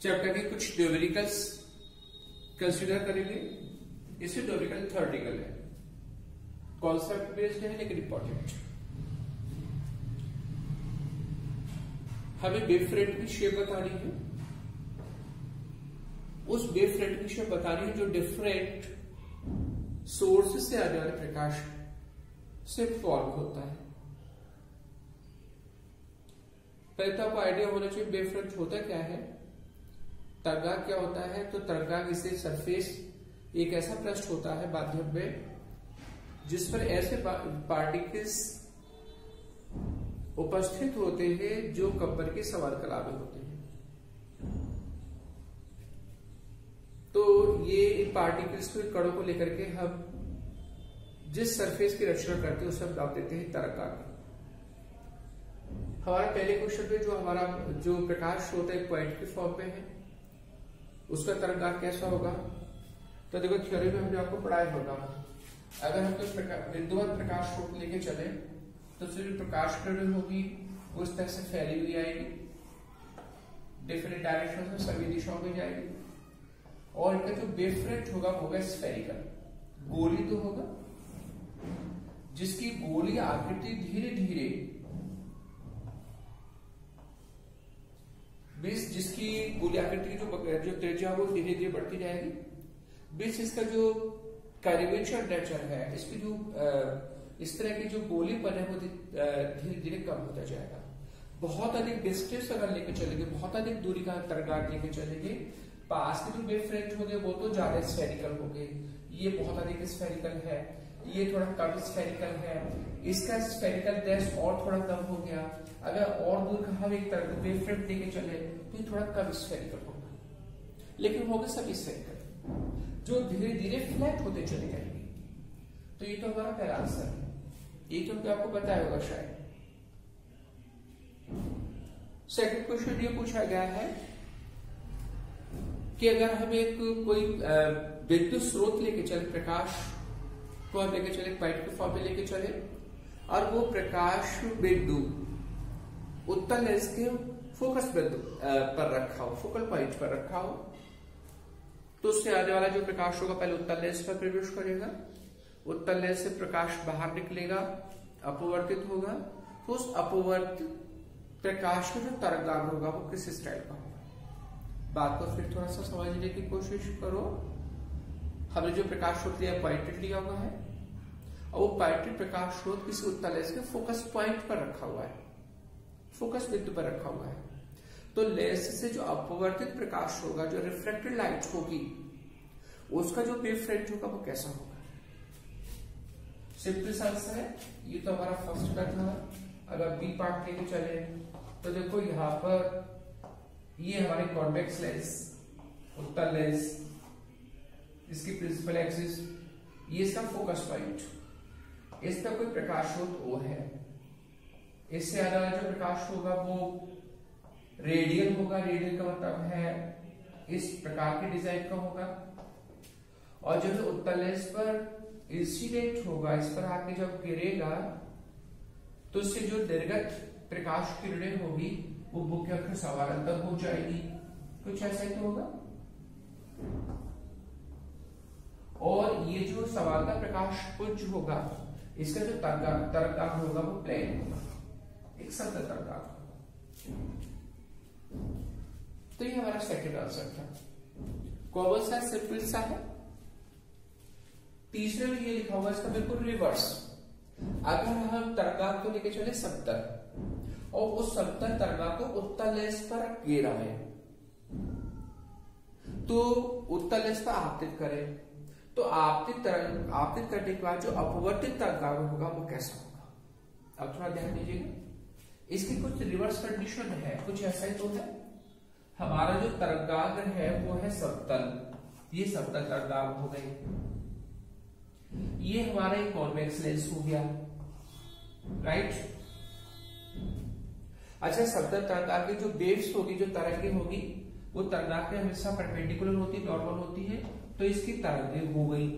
Chapter के कुछ numericals consider करेंगे। इससे न्यूमेरिकल थ्योरेटिकल है, कॉन्सेप्ट बेस्ड है लेकिन इंपॉर्टेंट। हमें वेव फ्रंट की शेप बतानी है, उस वेव फ्रंट की शेप बतानी है जो डिफरेंट सोर्स से आने वाले प्रकाश से फॉर्म होता है। पहले तो आपको आइडिया होना चाहिए वेव फ्रंट होता क्या है, तरंगाग क्या होता है। तो तरंगाग इसे सरफेस एक ऐसा पृष्ठ होता है माध्यम में जिस पर ऐसे पार्टिकल्स उपस्थित होते हैं जो कंपन के समान कला में होते हैं। तो ये इन पार्टिकल्स को, कणों को लेकर के हम जिस सरफेस की रचना करते हैं उसे हम नाम देते हैं तरंगाग। हमारा पहले क्वेश्चन में जो हमारा जो प्रकाश होता है पॉइंट के फॉर्म में है, उसका तरंगाग कैसा होगा। तो देखो थ्योरी में हमने आपको पढ़ाया होगा, अगर हम कोई बिंदुवत प्रकाश स्रोत लेके चले तो सिर्फ प्रकाश किरण होगी वो इस तरह से फैली हुई आएगी, डिफरेंट डायरेक्शन में सभी दिशाओं में जाएगी। और इनका जो वेव फ्रंट होगा वो होगा स्फेरिकल, गोली तो होगा जिसकी गोली आकृति धीरे धीरे जिसकी गोली आकृति की जो त्रिज्या वो धीरे धीरे बढ़ती जाएगी। बीच इसका जो कर्वेचर नेचर है, इसकी जो इस तरह की जो गोलीपन है वो धीरे धीरे कम होता जाएगा। बहुत अधिक डिस्टेंस अगर लेके चलेंगे, बहुत अधिक दूरी का तरंगाग लेके चलेंगे, पास के जो वेव फ्रंट होंगे वो तो ज्यादा स्फेरिकल होंगे। ये बहुत अधिक स्फेरिकल है, ये थोड़ा कम स्फेरिकल है, इसका स्फेरिकल डेप्थ और थोड़ा कम हो गया। अगर और दूर का हम एक तरह वेव फ्रंट लेके चले तो ये थोड़ा कम स्फेरिकल होगा, लेकिन होगा सब स्फेरिकल जो धीरे धीरे फ्लैट होते चले जाएंगे। तो ये तो हमारा पहला आंसर है, ये तो आपको बताया होगा शायद। सेकंड क्वेश्चन ये पूछा गया है कि अगर हम एक कोई विद्युत स्रोत लेके चले, प्रकाश को हम लेके चले, पॉइंट के फॉर्म में लेके चले, और वो प्रकाश बिंदु उत्तल लेंस के फोकस बिंदु पर रखा हो, फोकल पॉइंट पर रखा हो, तो उससे आने वाला जो प्रकाश होगा पहले उत्तल लेंस पर प्रवेश करेगा, उत्तल लेंस से प्रकाश बाहर निकलेगा, अपवर्तित होगा। तो उस अपवर्तित प्रकाश का जो तरंगाग होगा वो किस स्टाइल का होगा। बात को फिर थोड़ा सा समझने की कोशिश करो। हमने जो प्रकाश स्रोत लिया पॉइंटेड लिया हुआ है, और वो पॉइंटेड प्रकाश स्रोत किसी उत्तल लेंस के फोकस पॉइंट पर रखा हुआ है, फोकस बिंदु पर रखा हुआ है। तो लेंस से जो अपवर्तित प्रकाश होगा, जो रिफ्लेक्टेड लाइट होगी, उसका जो वेव फ्रंट होगा वो कैसा होगा। सिंपल सा आंसर है, ये तो हमारा फर्स्ट का था। अगर बी पार्ट लेके चले तो देखो यहां पर ये हमारी कॉन्वेक्स लेंस, उत्तल लेंस, इसकी प्रिंसिपल एक्सिस, ये इसका फोकस पॉइंट, इस पर कोई प्रकाश स्रोत O है। इससे आने वाला जो प्रकाश होगा वो रेडियल होगा, रेडियल का मतलब है इस प्रकार के डिजाइन का होगा। और जब उत्तल लेंस पर इंसिडेंट होगा, इस पर आके जब गिरेगा तो इससे जो निर्गत प्रकाश किरणें होगी वो मुख्य अक्ष समानांतर हो जाएगी, कुछ ऐसा ही तो होगा। और ये जो समानांतर प्रकाश पुंज होगा, इसका जो तरंगाग होगा वो प्लेन होगा, एक समतल तरंगाग। तो ये हमारा सेकंड आंसर था, कॉमन सा, सिंपल सा है। तीसरे में ये लिखा हुआ इसका बिल्कुल रिवर्स। अगर हम तरंगाग को लेके चले समतल, और उस समतल तरंगाग को उत्तल लेंस पर गिरा है, तो उत्तल लेंस पर आपतित करें, तो आपतित करने के बाद जो अपवर्तित तरंगाग होगा वो कैसा होगा। अब थोड़ा ध्यान दीजिएगा, इसकी कुछ रिवर्स कंडीशन है, कुछ ऐसा ही तो है। हमारा जो तरंगाग है वो है समतल, ये समतल तरंगाग हो गई, ये हमारा एक कॉन्वेक्स लेंस हो गया, राइट। अच्छा, समतल तरंगाग की जो वेव्स होगी, जो तरंगें होगी, वो तरंगाग के हमेशा परपेंडिकुलर होती है, नॉर्मल होती है, तो इसकी तरंगें हो गई,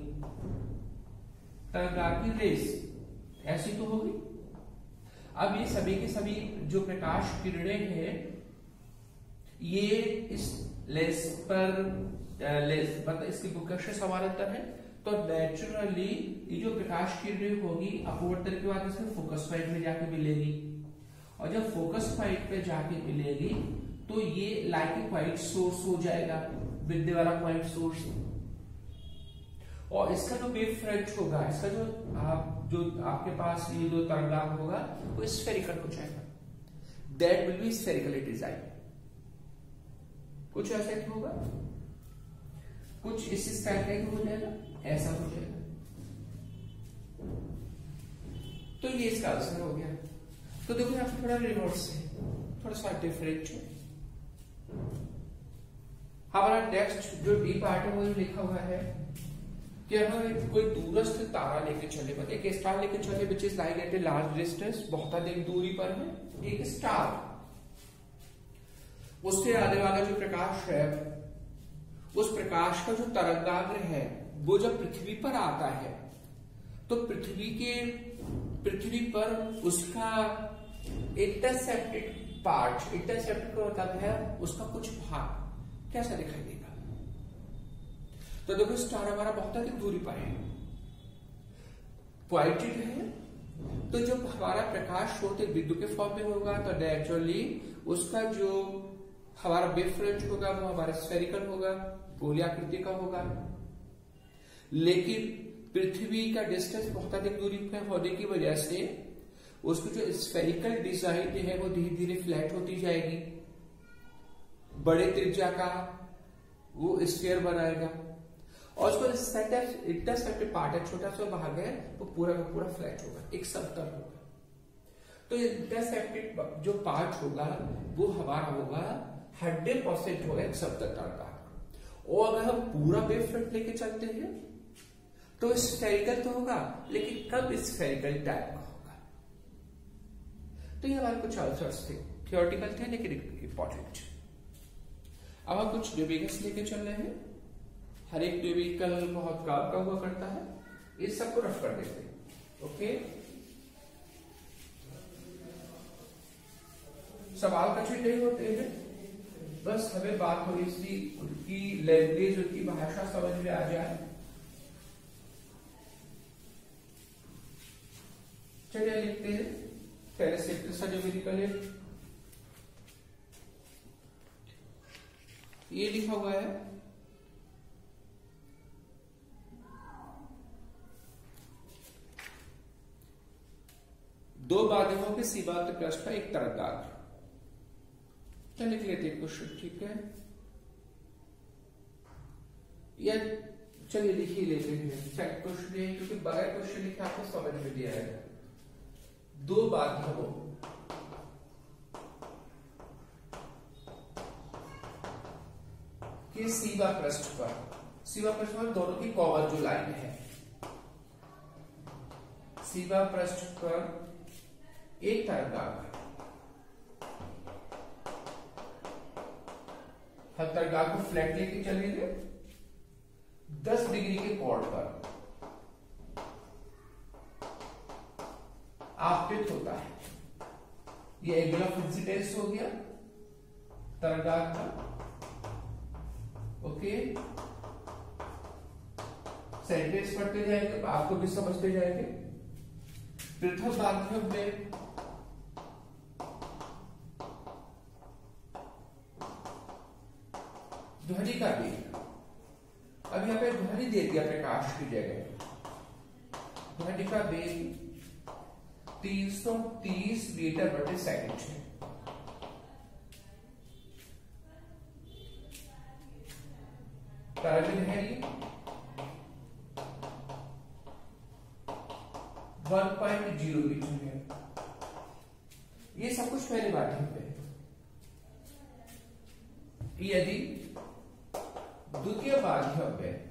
तरंगाग की रेस ऐसी तो होगी। अब ये सभी के सभी जो प्रकाश किरणें हैं ये इस लेंस पर मतलब इसकी बुकक्ष समानांतर है, तो नेचुरली ये जो प्रकाश किरण होगी अपवर्तन के बाद इसमें फोकस पॉइंट में जाके मिलेगी, और जब फोकस पॉइंट पे जाके मिलेगी तो ये लाइट पॉइंट सोर्स हो जाएगा, विद्युत वाला पॉइंट सोर्स। और इसका जो वेव फ्रंट होगा, इसका जो आपके पास ये जो तरंगांग होगा वो स्फेरिकल हो जाएगा, that will be spherically design. कुछ ऐसा ही होगा, कुछ इस स्टाइल का हो जाएगा, ऐसा हो जाएगा। तो ये इसका आंसर हो गया। तो देखो यहाँ पे थोड़ा रिवर्स है, थोड़ा सा डिफरेंट है। हमारा नेक्स्ट जो डी पार्ट है वो लिखा हुआ है कि हमें कोई दूरस्थ तारा लेके चले, मतलब एक स्टार लेके चले which is like at a large distance, बहुत अधिक दूरी पर है एक स्टार। उससे आने वाला जो प्रकाश है, उस प्रकाश का जो तरंगाग्र है वो जब पृथ्वी पर आता है तो पृथ्वी पर उसका इंटरसेप्टेड पार्ट, इंटरसेप्टेड का मतलब है उसका कुछ भाग कैसा दिखाई देगा। तो देखो स्टार हमारा बहुत अधिक दूरी पर है, पॉइंटेड है, तो जब हमारा प्रकाश होते बिंदु के फॉर्म में होगा तो नेचुरली उसका जो हमारा वेव फ्रंट होगा वो हमारा स्फेरिकल होगा, गोलीआकृति का होगा। लेकिन पृथ्वी का डिस्टेंस बहुत अधिक दूरी पर होने की वजह से उसकी जो स्फेरिकल डिजाइन है वो धीरे धीरे फ्लैट होती जाएगी, बड़े त्रिज्या का वो स्फीयर बनाएगा, और उसको इंटरसेप्टेड पार्ट है, छोटा सा भाग है, वो पूरा का पूरा फ्लैट होगा, एक समतल होगा। तो इंटरसेप्टेड जो पार्ट होगा वो हमारा होगा 100% होगा एक समतल का। और अगर हम पूरा वेव फ्रंट लेके चलते हैं तो स्फेरिकल तो होगा, लेकिन कब स्फेरिकल टाइप का होगा। तो ये हमारे कुछ आंसर्स थे, थियोरेटिकल थे लेकिन इंपॉर्टेंट। अब हम कुछ न्यूमेरिकल्स लेके चल रहे हैं। हर एक न्यूमेरिकल बहुत काम का हुआ करता है, इस सबको रफ कर देते हैं। ओके, सवाल कठिन नहीं होते हैं, बस हमें बात थोड़ी सी उनकी लैंग्वेज, उनकी भाषा समझ में आ जाए। चलिए लिखते हैं पहले सिंपल सा न्यूमेरिकल है, ये लिखा हुआ है दो माध्यमों के सीमांत पृष्ठ पर एक तरंगाग्र। चलिए लिख लेते हैं क्वेश्चन, ठीक है, या चलिए लिख ही लेते हैं सेकंड क्वेश्चन है, क्योंकि बगैर क्वेश्चन लिखे आपको समझ में नहीं आएगा। दो माध्यमों के सीमा पृष्ठ पर दोनों की कॉमन जो लाइन है, सीमा पृष्ठ पर एक तरंगाग्र, हम तरंगाग्र को फ्लैट लेके चलेंगे 10 डिग्री के कोण पर आपतित होता है। ये एंगल ऑफ इंसिडेंस हो गया तरंगाग्र का। ओके, सेंटेंस पढ़ते जाएंगे, आपको भी समझते जाएंगे। प्रथम माध्यम में ध्वनि का वेग, अब यहां पे ध्वनि दे दिया प्रकाश की जगह, ध्वनि का वेग 330 मीटर प्रति सेकंड है। तरंग है ये 1.0 मीटर है। ये सब कुछ पहले माध्यम में। यदि द्वितीय माध्यम में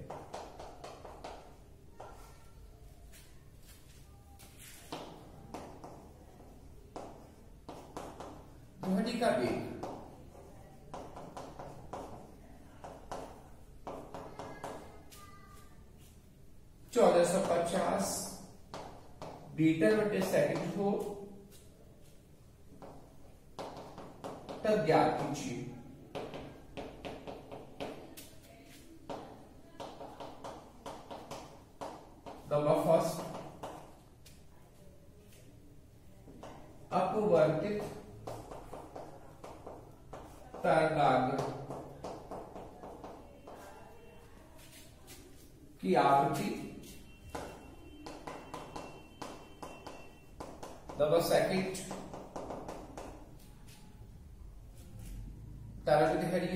ध्वनि का वेग 1450 मीटर प्रति सेकंड हो, तब ज्ञात कीजिए फर्स्ट अपवर्तित तरंगाग्र की आवृत्ति, सेकंड तरंगदैर्घ्य,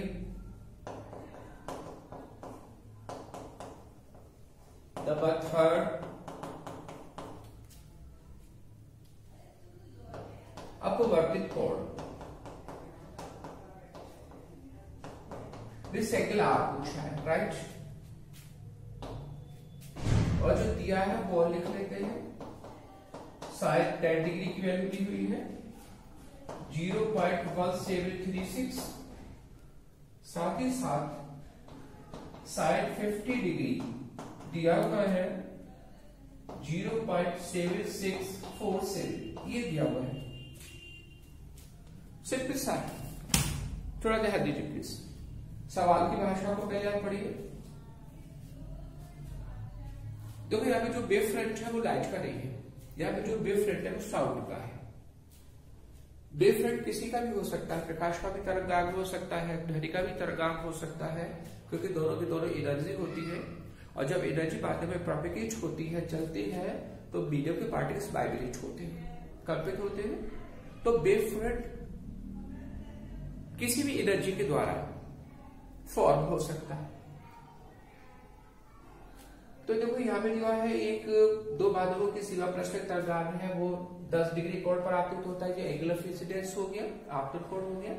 थर्ड अपवर्तित कोण। दिस एंगल आप पूछा है, राइट। और जो दिया है वो लिख लेते हैं, शायद 10 डिग्री की वैल्यू दी हुई है, 0.1736, साथ ही साथ साइड 50 डिग्री दिया हुआ है 0.7647, ये दिया हुआ है। सिंपल सा, थोड़ा ध्यान दीजिए प्लीज। सवाल की भाषा को पहले आप पढ़िए। देखो यहाँ पे जो वेव फ्रंट है वो लाइट का नहीं है, यहाँ पे जो वेव फ्रंट है वो साउंड का है। वेव फ्रंट किसी का भी हो सकता है, प्रकाश का भी तरंगांग हो सकता है, ध्वनि का भी तरंगांग हो सकता है, क्योंकि दोनों की दोनों एनर्जी होती है। और जब एनर्जी माध्यम में प्रोपेगेट होती है, चलती है, तो मीडियम के पार्टिकल्स वाइब्रेट होते हैं, कंपित होते हैं। तो वेव फ्रंट किसी भी एनर्जी के द्वारा फॉर्म हो सकता है। तो देखो यहाँ पे जो है एक दो माध्यमों की सीमा पृष्ठ तरंगाग्र है, वो 10 डिग्री कोण पर आपतित होता है। ये एंगुलर इंसिडेंस हो गया, आपतित कोण हो गया।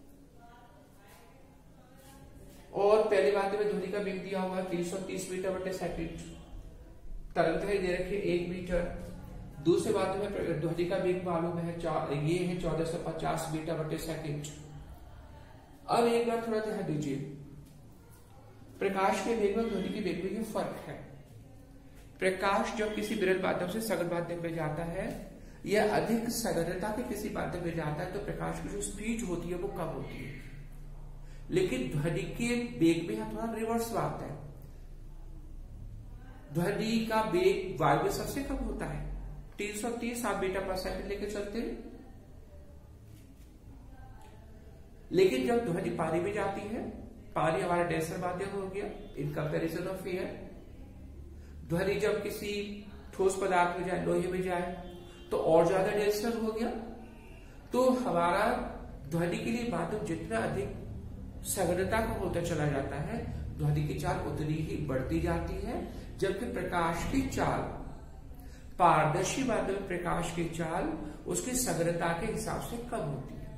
और पहली माध्यम में ध्वनि का वेग दिया हुआ है 330 मीटर बटे सेकंड, तरंगदैर्घ्य दे रखी है 1 मीटर। दूसरे माध्यम में ध्वनि का वेग मालूम है, ये है 1450 मीटर बटे सेकंड। अब एक बार थोड़ा ध्यान दीजिए, प्रकाश के वेग में ध्वनि के वेग में ये फर्क है। प्रकाश जब किसी विरल माध्यम से सघन माध्यम में जाता है या अधिक सघनता के किसी माध्यम में जाता है, तो प्रकाश की जो स्पीड होती है वो कम होती है। लेकिन ध्वनि के वेग में थोड़ा रिवर्स बात है। ध्वनि का वेग वायु में सबसे कम होता है, 330 आप मीटर पर सेकंड लेके चलते हैं। लेकिन जब ध्वनि पानी में जाती है, पानी हमारा डेंसर माध्यम हो गया इन कंपैरिजन ऑफ एयर। ध्वनि जब किसी ठोस पदार्थ में जाए, लोहे में जाए, तो और ज्यादा डेंसर हो गया। तो हमारा ध्वनि के लिए माध्यम जितना अधिक सघनता का होता चला जाता है, ध्वनि की चाल उतनी ही बढ़ती जाती है। जबकि प्रकाश की चाल, पारदर्शी माध्यम प्रकाश की चाल उसकी सघनता के हिसाब से कम होती है।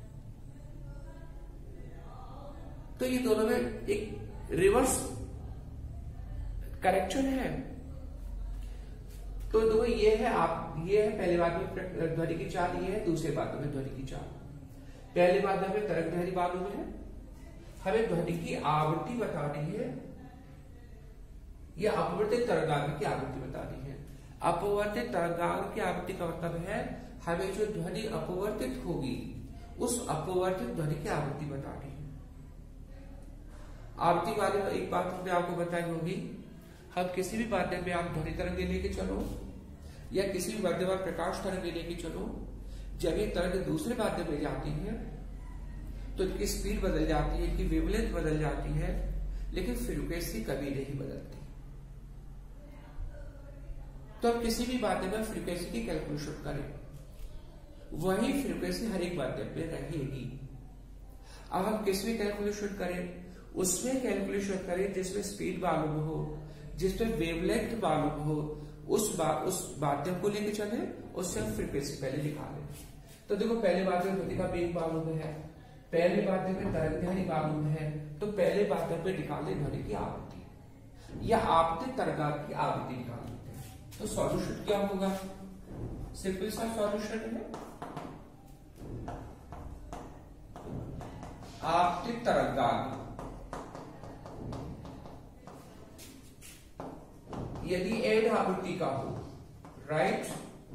तो ये दोनों में एक रिवर्स करेक्शन है। तो देखो ये है पहले बात में ध्वनि की चाल, ये है दूसरे बात में ध्वनि की चाल। पहले बात में तरंगदैर्घ्य मालूम है, हमें ध्वनि की आवृत्ति बतानी है या अपवर्तित तरंगाग्र की आवृत्ति बतानी है। अपवर्तित तरंगाग्र की आवृत्ति का मतलब है हमें जो ध्वनि अपवर्तित होगी उस अपवर्तित ध्वनि की आवृत्ति बतानी है। आवृत्ति वाले एक बात हमने आपको बताई होगी, हम किसी भी माध्यम में आप ध्वनि तरंग लेके चलो या किसी भी माध्यम में प्रकाश तरंग लेके चलो, जब ये तरंग दूसरे माध्यम में जाती है तो इनकी स्पीड बदल जाती है, इनकी वेवलेंथ बदल जाती है, लेकिन फ्रीक्वेंसी कभी नहीं बदलती। तो अब किसी भी माध्यम में फ्रीक्वेंसी की कैलकुलेशन करें, वही फ्रीक्वेंसी हर एक माध्यम में रहेगी। अब हम किस में कैलकुलेशन करें, उसमें कैलकुलेशन करें जिसमें स्पीड मालूम हो, जिसमें वेवलेंथ मालूम हो, उस माध्यम को लेके चले, उससे हम फ्रीक्वेंसी पहले निकालें। तो देखो पहले माध्यम ध्वनि का वेग मालूम है, पहले माध्यम में तरंगदैर्घ्य मालूम है, तो पहले माध्यम में निकालें ध्वनि की आवृत्ति या आपतित तरंगाग्र की आवृत्ति निकाल लेते हैं। तो सॉल्यूशन क्या होगा, सिंपल सा सॉल्यूशन है, आपतित तरंगाग्र यदि एड आवृत्ति का हो, राइट,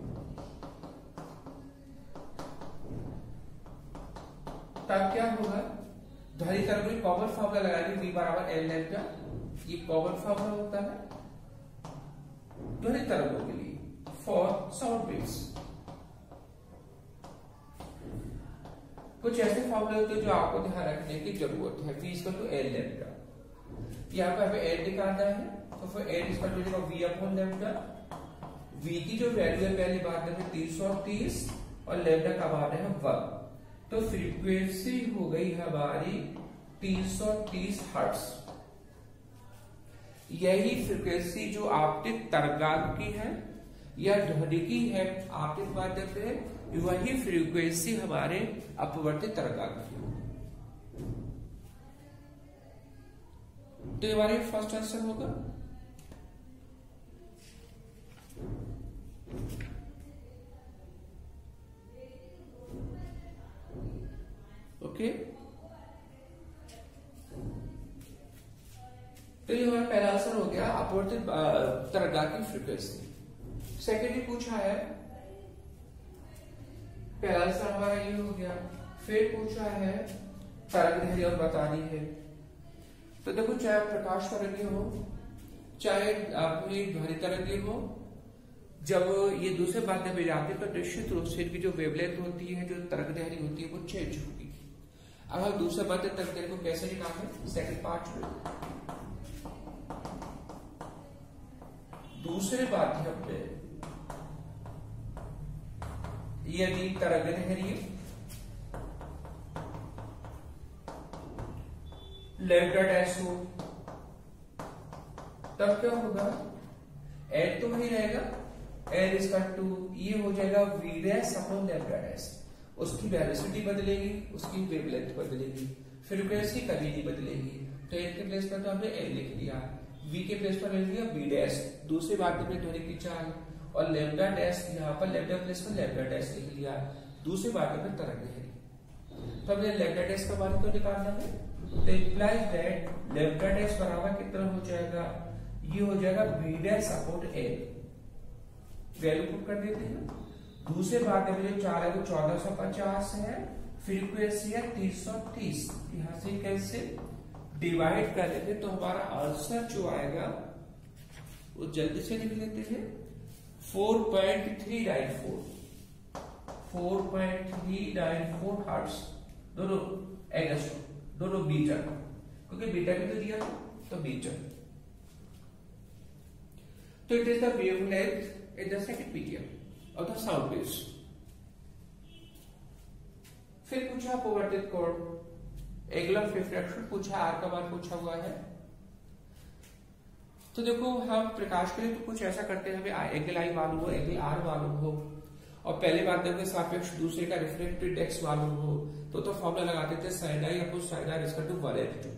तब क्या होगा, ध्वनि तरंग में कॉमन फॉर्मूला लगा ली, V बराबर L लैम्डा, ये कॉमन फॉर्मूला होता है। ध्वनि तरंगों के लिए, फॉर साउंड वेव्स। कुछ ऐसे फॉर्मूले होते हैं जो आपको ध्यान रखने की जरूरत है। V equal to L lambda, यहाँ पे हमें एल निकालना है, तो फिर एल इक्वल टू जाएगा V अपॉन लैम्डा। V की जो वैल्यू है पहली बात है 330 और लैम्डा का मान है 1, तो फ्रीक्वेंसी हो गई हमारी 330 हर्ट्ज। यही फ्रीक्वेंसी जो आपतित तरंगांक की है या ध्वनि की है आपतित माध्यम में, वही फ्रीक्वेंसी हमारे अपवर्तित तरंगांक की। तो ये हमारी फर्स्ट आंसर होगा। ओके, तो ये हमारा पहला आंसर हो गया अपवर्तित तरंगांक की फ्रीक्वेंसी। सेकेंडली पूछा है, पहला आंसर हमारा ये हो गया। फिर पूछा है तरंग दैर्ध्य और बतानी है। तो देखो, चाहे प्रकाश तरंगे हो, चाहे आपकी ध्वनि तरंगे हो, जब ये दूसरे माध्यम में जाती है तो निश्चित रूप से इनकी जो वेवलेंथ होती है, जो तरंग दैर्ध्य होती है, वो चेंज होगी। अब हम दूसरे माध्यम तरंग दैर्ध्य को कैसे निकालें, सेकंड पार्ट में। दूसरे माध्यम में यदि तरंग दैर्ध्य लैम्डा डैश हो, तब क्या होगा, एल तो वही रहेगा, एल इसका 2, ये हो जाएगा V dash upon lambda dash. उसकी वेलोसिटी बदलेगी, उसकी वेवलेंथ बदलेगी, फ्रीक्वेंसी कभी नहीं बदलेगी। तो एल के प्लेस पर तो हमने एल लिख लिया, V के प्लेस पर लिख लिया V डैश, दूसरे माध्यम में ध्वनि की चाल, और लैम्डा डैश यहाँ पर लैम्डा प्लेस पर लैम्डा डैश लिख लिया, दूसरे माध्यम में तरंग दैर्ध्य। तो हमने लैम्डा डैश का मान तो निकालना है, तो इंप्लाइज दैट लैम्डा डैश बराबर कितना हो जाएगा, ये हो जाएगा V dash upon L. Value put कर देते हैं। दूसरे माध्यम में जो चाल है वो 1450 है, फ्रीक्वेंसी है 330, यहां से कैसे डिवाइड कर लेते तो हमारा आंसर जो आएगा वो जल्दी से लिख लेते हैं, 4.394 हर्ट्ज, दोनों एंगस्ट्रॉम, दोनों मीटर, क्योंकि मीटर भी तो दिया तो मीटर। तो it is the wavelength in the second medium of the sound waves. फिर पूछा अपवर्तित कोण, एंगल ऑफ रिफ्रैक्शन पूछा, आर का मान पूछा हुआ है। तो देखो, हम प्रकाश के लिए तो कुछ ऐसा करते हैं, हमें एंगल आई मालूम हो, एंगल आर मालूम हो, और पहले माध्यम के सापेक्ष दूसरे का रिफ्रैक्टिव इंडेक्स मालूम हो, तो फॉर्मूला लगाते थे sin i upon sin r equal to 1/2।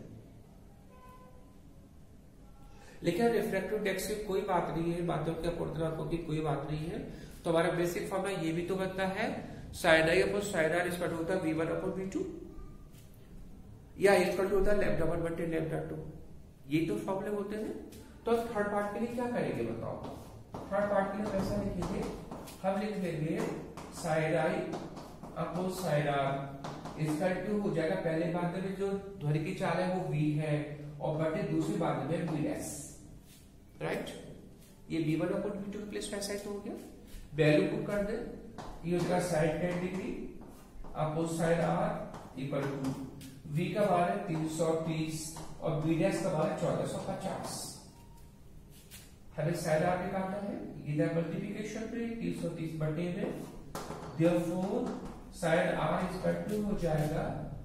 लेकिन रिफ्रैक्टिव इंडेक्स की कोई बात नहीं है, माध्यम के अपवर्तनांकों की कोई बात नहीं है, तो हमारा बेसिक फॉर्मूला ये भी तो बनता है, sin i upon sin r equal होता है v1 अपॉन v2, या इक्वल टू होता है लैम्डा 1 बटे लैम्डा 2। ये तो फॉर्मूले होते हैं। तो थर्ड पार्ट के लिए क्या करेंगे बताओ? थर्ड पार्ट के लिए कैसा लिखेंगे, हम लिख लेंगे sin i upon sin r equal to हो जाएगा, पहले माध्यम में जो ध्वनि की चाल है वो v है, और बटे दूसरी माध्यम में v डैश, राइट। ये v1 अपॉन v2 रिप्लेस ऐसा ही तो हो गया। वैल्यू पुट कर दे, ये उसका sin 10 degree upon sin r equal to v का मान है 330 और v डैश का मान है 1450। हमें sin r निकालना है, ये मल्टीप्लिकेशन पे 330 बटे में, therefore sin r equal to हो जाएगा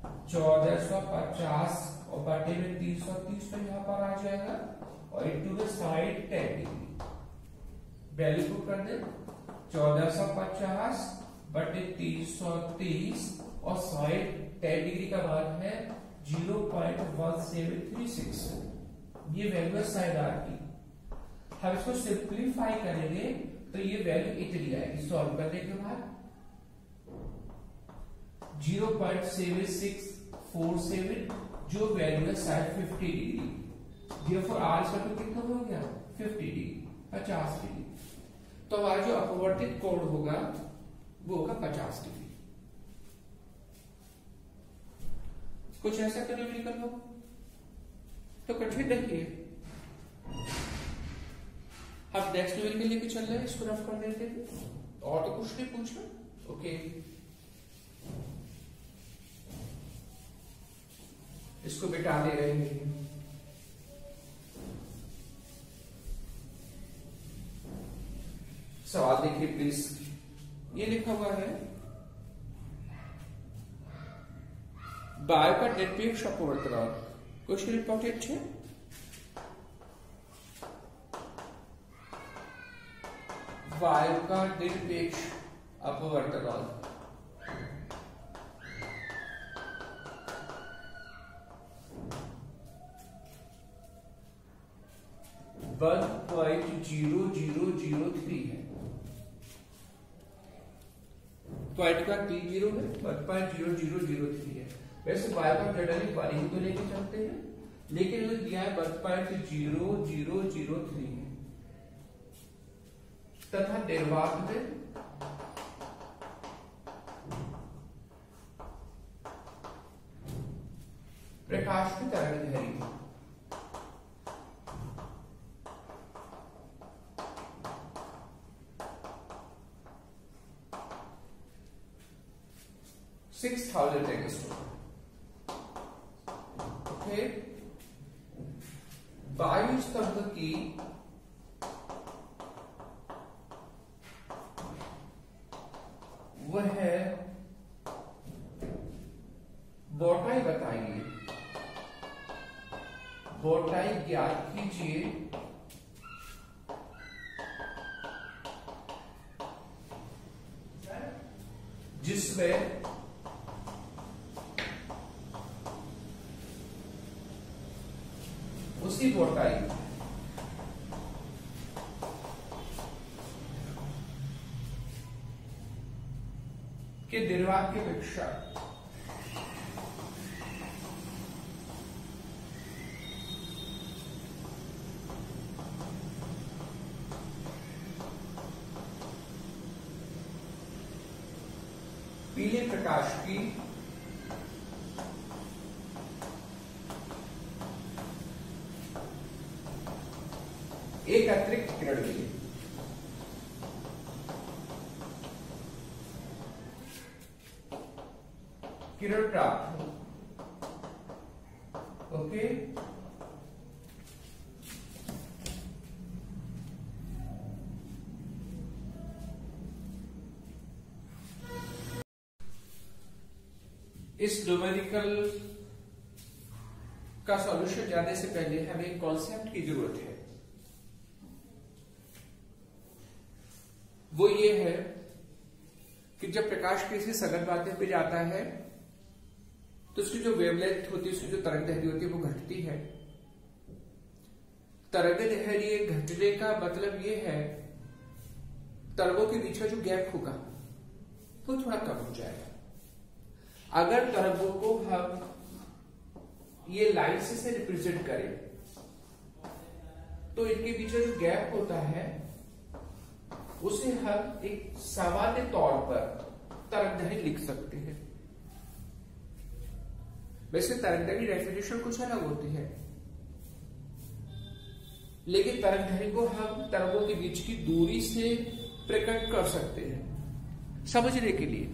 1450 और बटे में 330 तो यहाँ पर आ जाएगा, और into the sin 10 degree. Value put कर दे, 1450 बटे 330 और sin 10 डिग्री का मान है 0.1736। ये वैल्यू है sin r की। हम इसको सिंप्लीफाई करेंगे तो ये वैल्यू इतनी आएगी, सॉल्व करने के बाद 0.7647, जो वैल्यू है sin 50 degree. Therefore r equal to कितना हो गया, 50 डिग्री, 50 डिग्री। तो हमारा जो अपवर्तित कोण होगा वो होगा 50 डिग्री। कुछ ऐसा तो नहीं निकल लो, तो कठिन नहीं है। हम नेक्स्ट लेवल के लेके चल रहे हैं, इसको रफ कर देते हैं और तो कुछ नहीं पूछना। ओके, इसको बिठा दे रहे हैं। सवाल देखिए प्लीज, ये लिखा हुआ है वायु का निरपेक्ष अपवर्तनाल। क्वेश्चन इंपॉर्टेंट है। वायु का निरपेक्ष अपवर्तनाल 1.0003 है। पॉइंट का T0 है, 1.0003 है। वैसे वायु का जड़नी वाली ही तो लेके चलते हैं, लेकिन उन्हें दिया है 1.0003 है। तथा निर्वात में प्रकाश की तरंग दैर्घ्य 6000 एंगस्ट्रॉम। ओके, वायु स्तंभ की वह मोटाई बताइए, मोटाई ज्ञात कीजिए जिसमें उसी मोटाई के निर्वात की अपेक्षा पीले प्रकाश की एक अतिरिक्त किरण मिली। किरण प्राप्त हो। ओके, इस न्यूमेरिकल का सॉल्यूशन जाने से पहले हमें एक कॉन्सेप्ट की जरूरत है। वो ये है कि जब प्रकाश किसी सघन माध्यम पे जाता है तो उसकी जो वेवलेंथ होती है, उसकी जो तरंग दैर्घ्य होती है वो घटती है। तरंग दैर्घ्य घटने का मतलब ये है तरंगों के बीच का जो गैप होगा वो थोड़ा कम हो जाएगा। अगर तरंगों को हम ये लाइन से रिप्रेजेंट करें तो इनके बीच का जो गैप होता है उसे हम एक सामान्य तौर पर तरंगदैर्घ्य लिख सकते हैं। वैसे तरंगदैर्घ्य डेफिनेशन कुछ अलग होती है, लेकिन तरंगदैर्घ्य को हम तरंगों के बीच की दूरी से प्रकट कर सकते हैं। समझने के लिए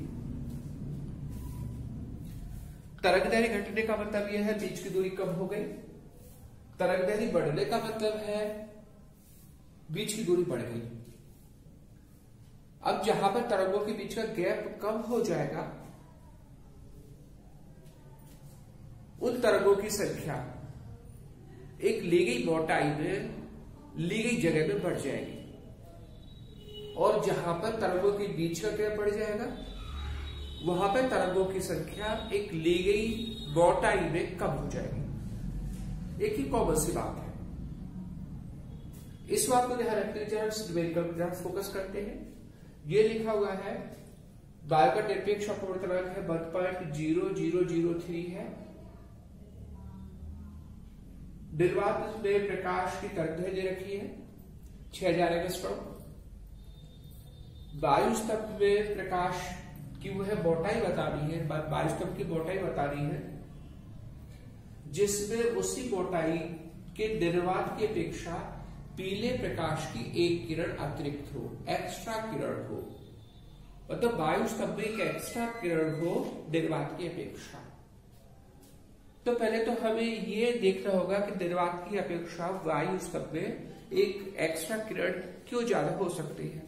तरंगदैर्घ्य घटने का मतलब यह है बीच की दूरी कम हो गई, तरंगदैर्घ्य बढ़ने का मतलब है बीच की दूरी बढ़ गई। अब जहां पर तरंगों के बीच का गैप कम हो जाएगा उन तरंगों की संख्या एक ली गई मोटाई में ली गई जगह में बढ़ जाएगी, और जहां पर तरंगों के बीच का गैप बढ़ जाएगा वहां पर तरंगों की संख्या एक ली गई मोटाई में कम हो जाएगी। एक ही कॉमन सी बात है। इस बात को ध्यान रखते हुए न्यूमेरिकल ग्राफ फोकस करते हैं। ये लिखा हुआ है वायु का निरपेक्ष अपवर्तनांक है 1.0003 है। निर्वात में प्रकाश की तरंगदैर्घ्य दे रखी है 6000 एंगस्ट्रॉम। वायु स्तंभ में प्रकाश की वह मोटाई बतानी है, वायु स्तंभ की मोटाई बतानी है जिसमें उसी मोटाई के निर्वात की अपेक्षा पीले प्रकाश की एक किरण अतिरिक्त हो, एक्स्ट्रा किरण हो, मतलब वायु स्तंभ में एक एक्स्ट्रा किरण हो निर्वात की अपेक्षा। तो पहले तो हमें ये देखना होगा कि निर्वात की अपेक्षा वायु स्तंभ में एक एक्स्ट्रा किरण क्यों ज्यादा हो सकती है।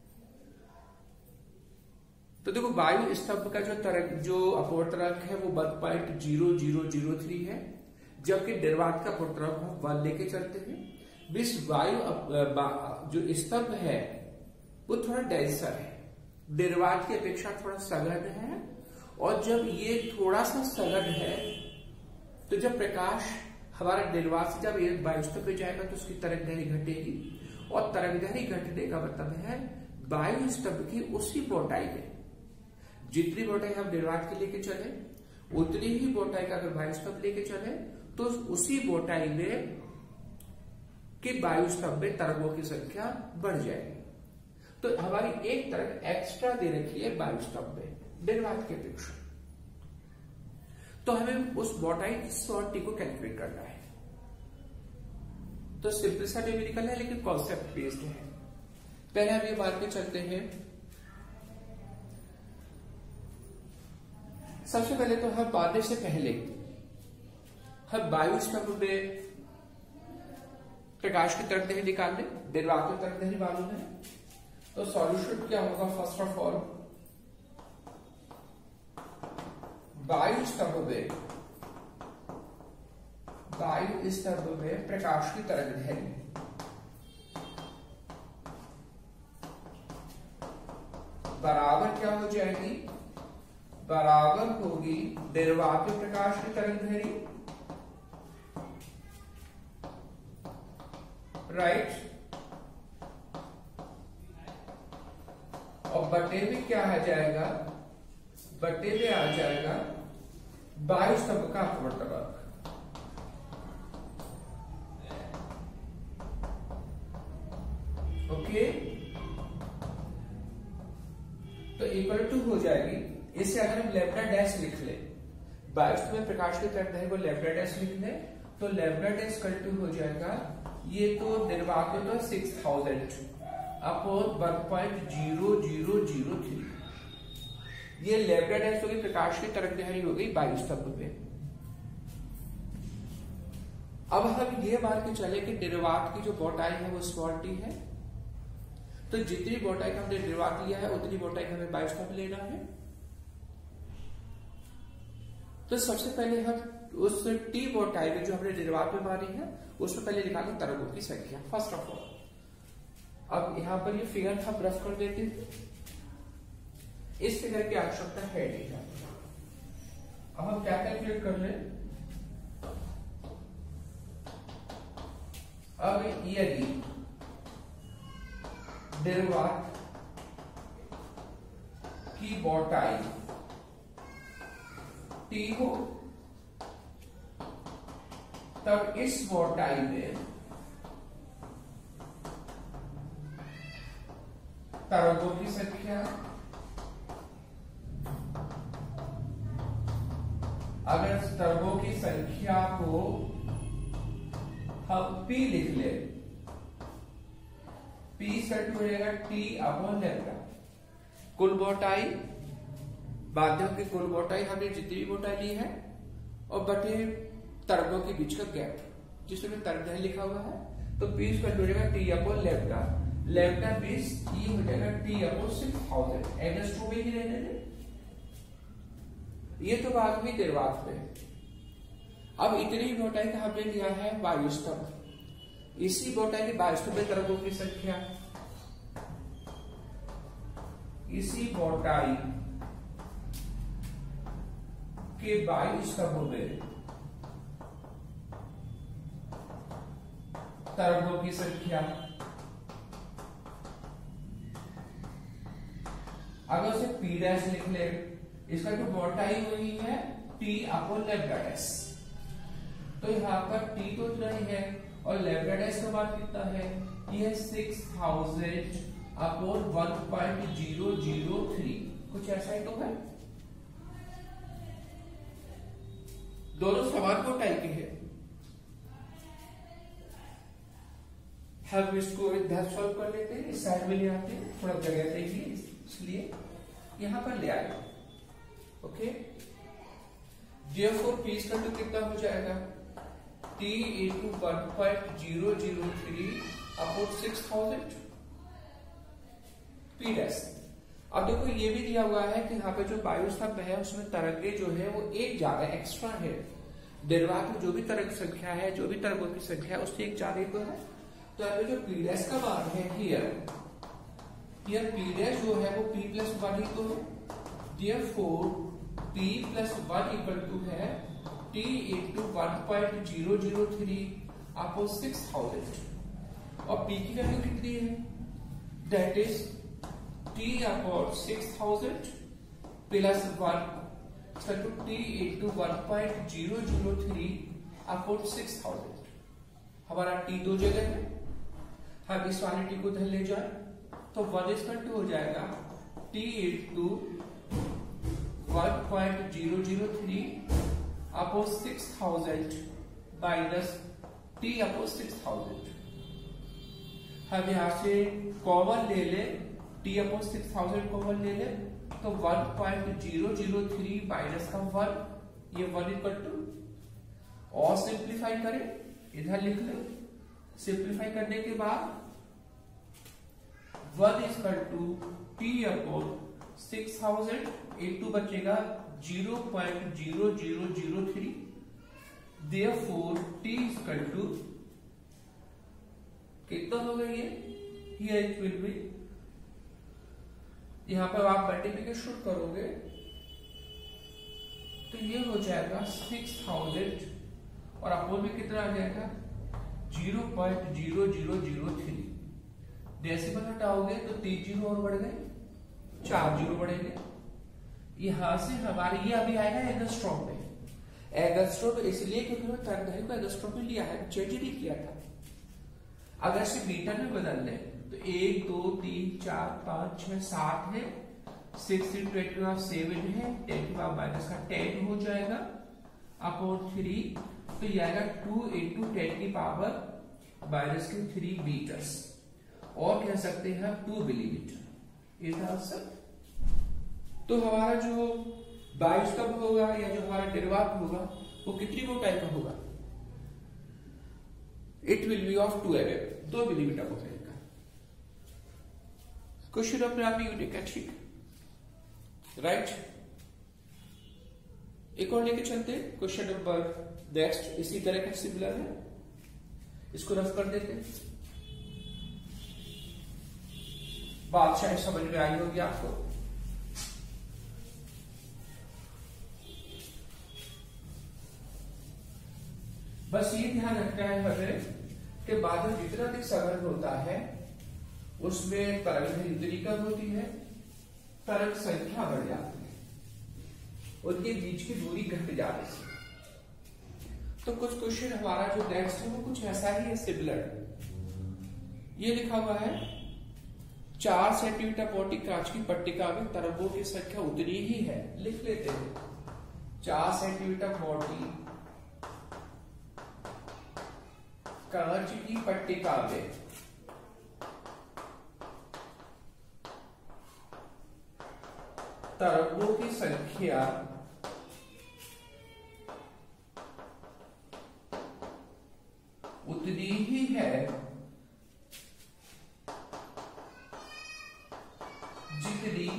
तो देखो वायु स्तंभ का जो अपवर्तनांक है वो 1.0003 है, जबकि निर्वात का अपवर्तनांक हम 1 लेके चलते हैं। विष वायु जो स्तंभ है वो थोड़ा डेंसर है, निर्वात की अपेक्षा थोड़ा सघन है, और जब ये थोड़ा सा सघन है तो जब प्रकाश हमारा निर्वात से जब ये वायु स्तंभ पे जाएगा तो उसकी तरंगदैर्घ्य घटेगी, और तरंगदैर्घ्य घटने का मतलब है वायु स्तंभ की उसी मोटाई में, जितनी मोटाई हम निर्वात के लेके चले उतनी ही मोटाई का अगर वायु स्तंभ लेके चले तो उसी मोटाई में कि वायु स्तंभ में तरंगों की संख्या बढ़ जाएगी। तो हमारी एक तरंग एक्स्ट्रा दे रखी है वायु स्तंभ में निर्वात की अपेक्षा, तो हमें उस मोटाई और टी को कैलकुलेट करना है। तो सिंपल सा न्यूमेरिकल है लेकिन कॉन्सेप्ट बेस्ड है। पहले हम ये मान के चलते हैं, सबसे पहले तो हम मानने से पहले हम वायु स्तंभ में प्रकाश की तरंगदैर्घ्य निकाल लें, निर्वात की तरंगदैर्घ्य मालूम है। तो सॉल्यूशन क्या होगा, फर्स्ट ऑफ ऑल वायु स्तंभ में प्रकाश की तरंगदैर्घ्य बराबर क्या हो जाएगी, बराबर होगी निर्वात में प्रकाश की तरंगदैर्घ्य, राइट, और बटे में क्या आ जाएगा, बटे में आ जाएगा वायु स्तंभ का अपवर्तनांक। ओके, तो इक्वल टू हो जाएगी, इससे अगर हम लैम्डा डैश लिख ले, वायु स्तंभ में प्रकाश की तरंगदैर्घ्य को लैम्डा डैश लिख ले, तो लैम्डा डैश इक्वल टू हो जाएगा, ये तो निर्वात में तो 6000 अपॉन 1.0003, ये लैम्डा डैश होगी प्रकाश की तरंगदैर्घ्य हो गई वायु स्तंभ में। अब हम ये मान के चले कि निर्वात की जो मोटाई है वो स्मॉल टी है, तो जितनी मोटाई का हमने निर्वात लिया है उतनी मोटाई का हमें वायु स्तंभ लेना है। तो सबसे पहले हम उस टी मोटाई में जो हमने निर्वात में मानी है उसमें पहले निकालें तरंगों की संख्या फर्स्ट ऑफ ऑल। अब यहां पर ये फिगर हम रफ कर देते हैं, इस फिगर की आवश्यकता है नहीं है। अब हम क्या कैलकुलेट कर रहे हैं, अब यदि निर्वात की मोटाई टी हो तब इस मोटाई में तरंगों की संख्या, अगर तरंगों की संख्या को हम P लिख ले, P सेट हो जाएगा T अपॉन लैम्डा, कुल मोटाई, माध्यम की कुल मोटाई हमने जितनी भी मोटाई ली है, और बटे तरंगों के बीच का गैप जिसमें तरंगदैर्घ्य लिखा हुआ है, तो P सेट हो जाएगा T अपॉन लैम्डा, लैम्डा बीस ये हो जाएगा T अपॉन 6000, एनएस टू में ही रहने दे। ये तो बात हुई निर्वात में। अब इतनी मोटाई का हमने लिया है वायु स्तंभ, इसी मोटाई के वायु स्तंभ में तरंगों की संख्या, इसी मोटाई के वायु स्तंभ में तरंगों की संख्या, अगर उसे P डैश लिख ले, इसका जो मोटाई हुई है T अपॉन लैम्डा डैश, तो यहां पर T तो इतना ही है और लैम्डा डैश का मान कितना है, ये 6000 अपॉन 1.003, कुछ ऐसा ही तो है, दोनों समान मोटाई के हैं। हम इसको इधर सॉल्व कर लेते हैं, इस साइड में ले आते हैं, थोड़ा जगह देंगे इसलिए यहां पर ले आए। ओके, therefore p इसका तो कितना हो जाएगा, t into 1.003 upon 6000 p dash. अब देखो ये भी दिया हुआ है कि यहाँ पे जो वायु स्तंभ है उसमें तरंगे जो है वो एक ज्यादा एक्स्ट्रा है, निर्वात में जो भी तरंग संख्या है, जो भी तरंगों की संख्या है उससे एक ज्यादा को है। तो यहाँ पे जो p डैश का मान है हियर p डैश जो है वो p प्लस 1 ही तो है, therefore p plus 1 equal to है t इंटू 1.003 अपॉन 6000 और p की वैल्यू कितनी है, that is t upon 6000 plus 1 तो t इंटू 1.003 अपॉन 6000। हमारा t दो जगह है, हम इस वाले t को इधर ले जाए तो 1 इक्वल टू हो जाएगा t into 1.003 upon 6000 minus t upon 6000। हम यहां से कॉमन ले ले, t अपॉन 6000 कॉमन ले ले तो 1.003 माइनस का 1, ये 1 इक्वल टू, और सिंप्लीफाई करें इधर लिख ले, सिंप्लीफाई करने के बाद 1 equal to t upon 6000 into बचेगा 0.0003, therefore t इक्वल टू कितना हो गया ये, हियर इट विल बी, यहां पर आप मल्टीप्लिकेशन करोगे तो ये हो जाएगा 6000 और अपोन में कितना आ जाएगा 0.0003, डेसिमल हटाओगे तो 3 जीरो और बढ़ गए, 4 जीरो बढ़ेंगे। यहां से हमारे ये अभी आएगा एंगस्ट्रॉम में, एंगस्ट्रॉम इसलिए क्योंकि मैं तरंगधारी को एंगस्ट्रॉम में लिया है, चेंज नहीं किया था। अगर से मीटर में बदल ले तो 1 2 3 4 5 6 7 है, 6 इंटू 10 की पावर 7 है, 10 की पावर माइनस का 10 हो जाएगा अपॉन 3, तो ये आएगा 2 इंटू 10 की पावर माइनस के 3 मीटर्स, और कह सकते हैं 2 मिलीमीटर इज आंसर। तो हमारा जो वायु स्तंभ होगा या जो हमारा निर्वात होगा वो कितनी मोटाई का होगा, it will be of 2 mm, 2 millimetre मोटाई का। क्वेश्चन अपने आप ही यूनिक है, ठीक, राइट। एक और लेके चलते हैं, क्वेश्चन नंबर नेक्स्ट इसी तरह का सिमिलर है, इसको रफ कर देते हैं। बात शायद समझ में आई होगी आपको। बस ये ध्यान रखना है हमें कि बादल जितना अधिक सघन होता है उसमें तरंग जितनी कम होती है, तरंग संख्या बढ़ जाती है, उनके बीच की दूरी घट जाने से। तो कुछ क्वेश्चन हमारा जो नेक्स्ट है वो कुछ ऐसा ही है, सिमिलर। ये लिखा हुआ है 4 सेंटीमीटर मोटी कांच की पट्टिका में तरंगों की संख्या उतनी ही है, लिख लेते हैं 4 सेंटीमीटर मोटी कांच की पट्टिका में तरंगों की संख्या उतनी ही है जितनी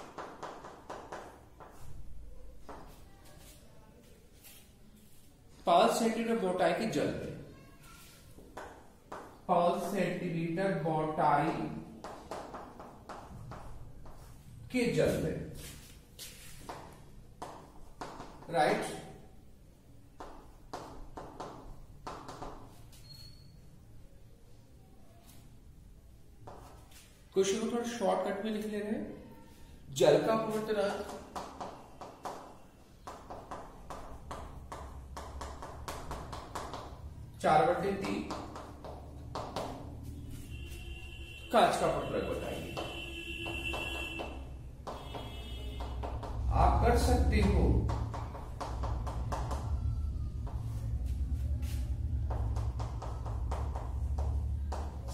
5 सेंटीमीटर मोटाई के जल में, 5 सेंटीमीटर मोटाई के जल में, राइट। क्वेश्चन को थोड़ा शॉर्टकट में लिख ले रहे हैं। जल का पूर्णतः 4/3 कांच का पत्रक बताइए। आप कर सकते हो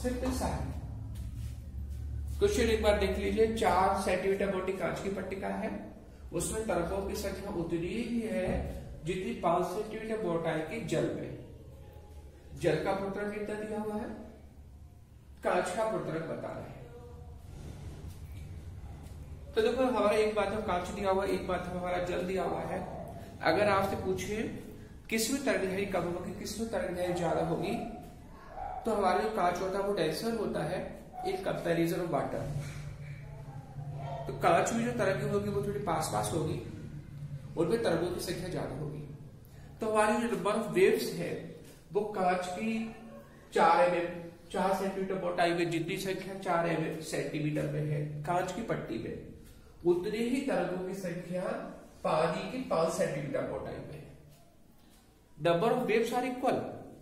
सिंपल सा है। क्वेश्चन एक बार देख लीजिए। 4 सेंटीमीटर मोटी कांच की पट्टिका है, उसमें तरंगों की संख्या उतनी ही है जितनी 5 सेंटीमीटर मोटाई की जल में। जल का प्रोटॉन कितना दिया हुआ है, कांच का प्रोटॉन बता रहे हैं। तो देखो हमारा एक माध्यम कांच दिया हुआ है, एक माध्यम हमारा जल दिया हुआ है। अगर आपसे पूछे किसमें तरंगदैर्घ्य कम होगी, किसमें तरंगदैर्घ्य ज्यादा होगी, तो हमारा जो कांच होता है वो डेंसर होता है इन कंपैरिजन ऑफ वाटर। तो कांच में जो तरंगें होगी वो थोड़ी पास पास होगी, उनमें तरंगों की संख्या ज्यादा होगी। तो हमारी जो नंबर ऑफ वेव्स है वो कांच की 4 mm 4 सेंटीमीटर मोटाई में जितनी संख्या 4 mm सेंटीमीटर में है कांच की पट्टी में, उतनी ही तरंगों की संख्या पानी की 5 सेंटीमीटर मोटाई में। Number of waves are equal,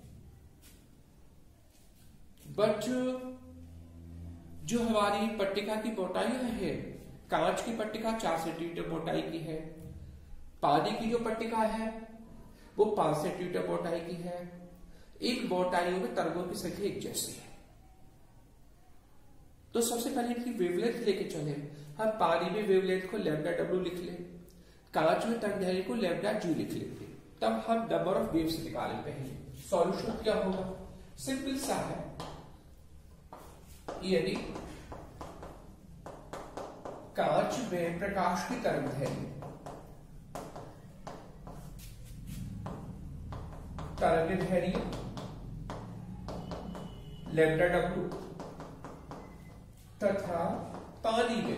but जो हमारी पट्टिका की मोटाई है, कांच की पट्टिका 4 सेंटीमीटर मोटाई की है, पानी की जो पट्टिका है वो 5 सेंटीमीटर मोटाई की है। इन मोटाइयों में तरंगों की संख्या एक जैसी है। तो सबसे पहले इनकी वेवलेंथ लेके चले। हम पानी में वेवलेंथ को लैम्डा डब्ल्यू लिख ले, कांच में तरंगदैर्घ्य को लैम्डा जी लिख लेंगे, तब हम नंबर ऑफ वेव्स निकालें। पहले सॉल्यूशन क्या होगा, सिंपल सा है। यदि कांच में प्रकाश की तरंगदैर्घ्य लैम्डा डब्ल्यू तथा पानी में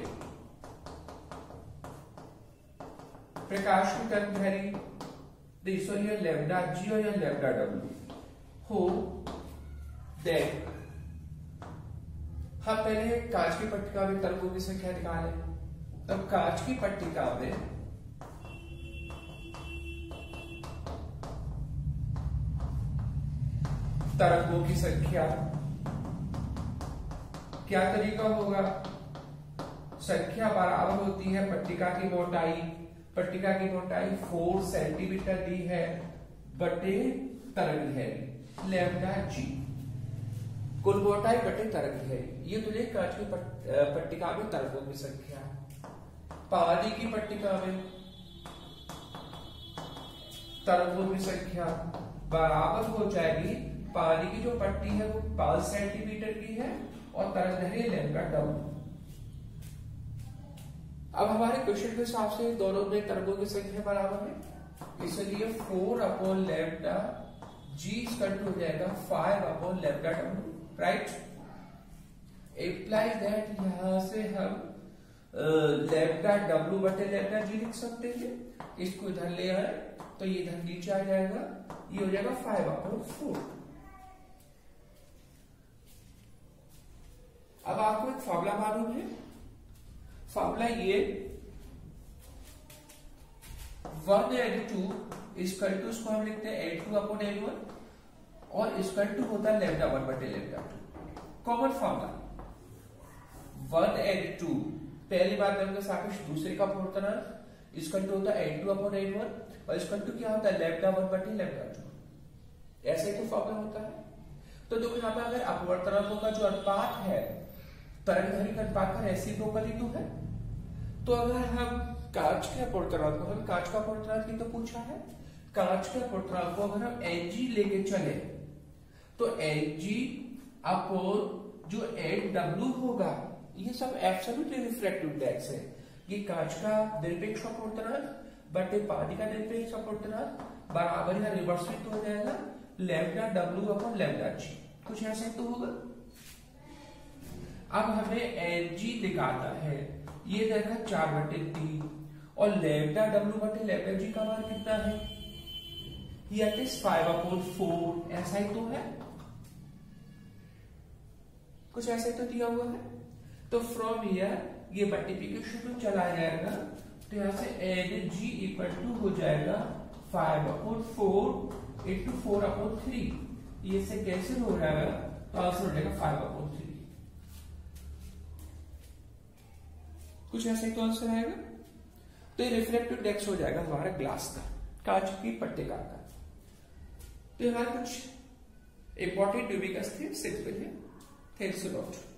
प्रकाश की तरंगदैर्घ्य सॉरी लैम्डा जी और लैम्डा डब्ल्यू हो, देन हम पहले कांच की पट्टिका में तरंगों की संख्या निकालें। तब कांच की पट्टिका में तरंगों की संख्या, क्या तरीका होगा, संख्या बराबर होती है पट्टिका की मोटाई। पट्टिका की मोटाई 4 सेंटीमीटर दी है बटे तरंगदैर्घ्य लैम्डा जी, कुल मोटाई बटे तरंगदैर्घ्य। ये तुझे कांच की पट्टिका में तरंगों की संख्या। पानी की पट्टिका में तरंगों की संख्या बराबर हो जाएगी, पानी की जो पट्टी है वो 5 सेंटीमीटर की है और तरंगदैर्घ्य लैम्डा डब्ल्यू। अब हमारे क्वेश्चन के हिसाब से दोनों में तरंगों की संख्या बराबर है, इसलिए 4 upon lambda G equal to हो जाएगा 5 upon lambda W, right. Implies that यहां से हम लैम्डा डब्ल्यू बटे लैम्डा जी लिख सकते हैं। इसको इधर ले आए तो ये इधर नीचे आ जाएगा, ये हो जाएगा 5 अपॉन 4। अब आपको एक फॉर्मूला मालूम है, फॉर्मूला ये 1 and 2 इक्वल टू, इसको हम लिखते हैं N2 अपॉन N1 और इक्वल टू होता है लैम्डा 1 बटे लैम्डा 2। कॉमन फॉर्मूला 1 and 2, पहली बार के सापेक्ष दूसरे का प्रोटॉन इक्वल टू होता है N2 अपॉन N1 और इक्वल टू क्या होता है लैम्डा 1 बटे लैम्डा 2। ऐसे तो फॉर्मूला होता है। तो देखो यहाँ पे अगर अपवर्तनांकों का जो अनुपात है तरंगदैर्घ्य के अनुपात का रेसिप्रोकल ही तो है। तो अगर हम कांच के अपवर्तनांक को, हम कांच का अपवर्तनांक ही तो पूछा है, कांच के अपवर्तनांक को अगर हम Ng लेके चले तो Ng अपॉन जो Nw होगा, ये सब एब्सोल्यूट रिफ्रैक्टिव इंडेक्स है। ये कांच का निरपेक्ष अपवर्तनांक बटे पानी का निरपेक्ष अपवर्तनांक बराबर या रिवर्सित हो जाएगा lambda W upon lambda G, कुछ ऐसे तो होगा। अब हमें Ng निकालना है, ये देखा 4 बटे 3 और लैम्डा डब्ल्यू बटे लैम्डा जी का मान कितना है, ये 5 अपॉन 4, ऐसा ही तो है, कुछ ऐसे तो दिया हुआ है। तो फ्रॉम हियर ये मल्टीप्लिकेशन में चला जाएगा, तो यहां से Ng इक्वल टू हो जाएगा 5 अपॉन 4 इंटू 4 अपॉन 3, ये से कैंसिल हो जाएगा तो आंसर हो जाएगा 5 अपॉन 3। कुछ ऐसे तो आंसर आएगा। तो ये रिफ्लेक्टिव इंडेक्स हो जाएगा हमारा ग्लास का, कांच की पट्टिका का। तो हमारे कुछ इंपॉर्टेंट न्यूमेरिकल्स थे, सिंपल है। Thanks a lot.